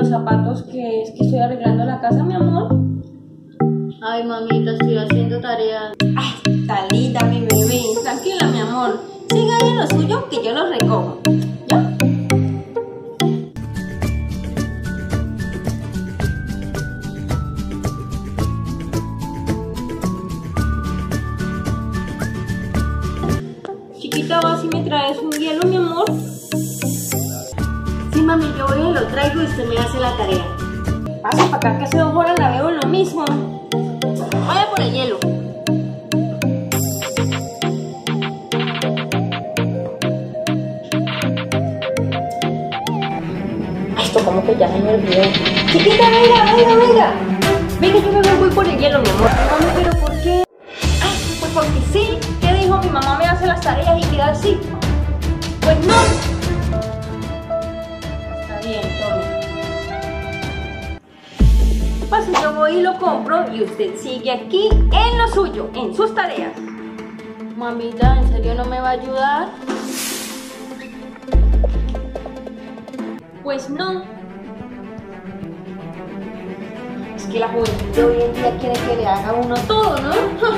los zapatos, que es que estoy arreglando la casa, mi amor. Ay, mamita, estoy haciendo tareas. Ay, Talita, mi bebé. Tranquila, mi amor. Siga ahí en lo suyo, que yo los recojo. ¿Ya? Chiquita, ¿vas y me traes un hielo, mi amor? Sí, mami, yo voy y lo traigo y usted me hace la tarea. Pasa para acá, que hace 2 horas la veo en lo mismo. Vaya por el hielo. Esto como que ya se me olvidó. Chiquita, venga. Venga, yo me voy por el hielo, mi amor. Mami, ¿pero por qué? Ay, pues porque sí. ¿Qué dijo? Mi mamá me hace las tareas y queda así. Pues no. Está bien, tome. Pues yo voy y lo compro y usted sigue aquí en lo suyo, en sus tareas. Mamita, ¿en serio no me va a ayudar? Pues no. Es que la juventud de hoy en día quiere que le haga a uno todo, ¿no?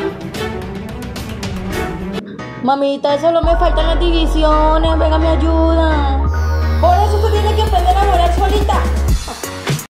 Mamita, solo me faltan las divisiones, venga, me ayuda. Por eso usted tiene que aprender a morar solita.